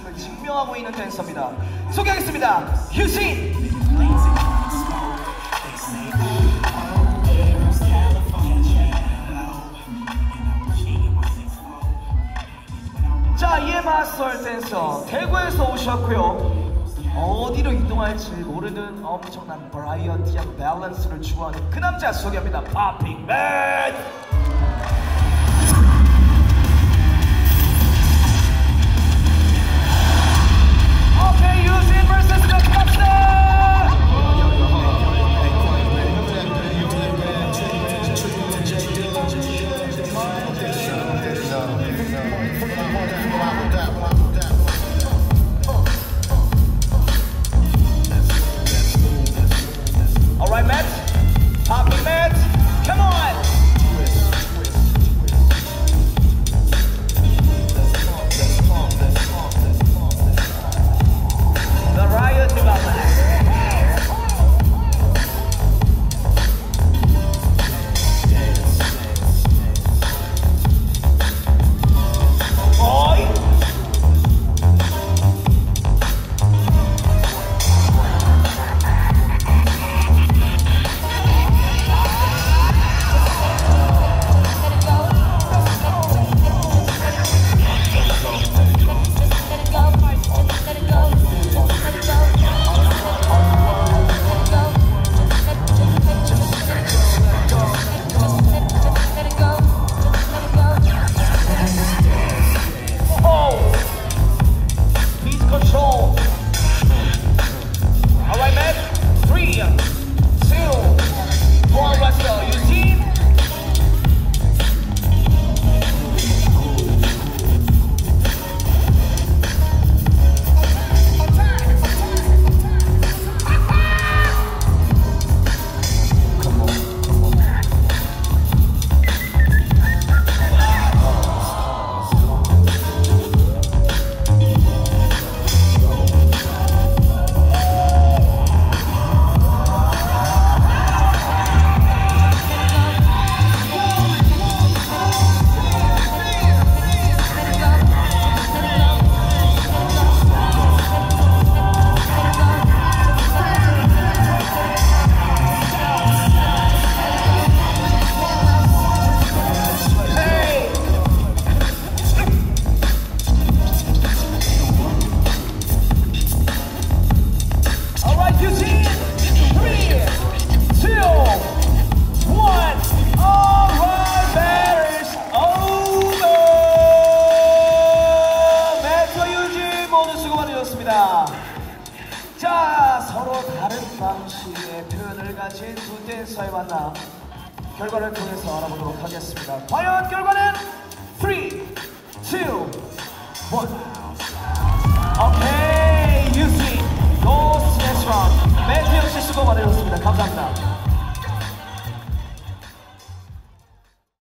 있음을 증명하고 있는 댄서입니다. 소개하겠습니다. 유진! 자, 이에 맞설 댄서 대구에서 오셨고요. 어디로 이동할지 모르는 엄청난 버라이어티한 밸런스를 추구하는 그 남자 소개합니다. 포핑 매트! 오케이, 유진 vs 몇 갑시다! Alright, Matt. Popping Matt. Come on. The riot development. Boy. 자, 서로 다른 방식의 표현을 가진 두 댄서의 만남, 결과를 통해서 알아보도록 하겠습니다. 과연 결과는 3, 2, 1. 오케이, 유진, 노 스매시 라운드. 매트 역시 수고 많으셨습니다. 감사합니다.